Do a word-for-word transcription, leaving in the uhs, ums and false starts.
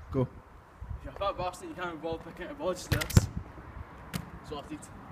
Go. If you're a fat bastard, you can't be bothered picking out a body stairs. Sorted.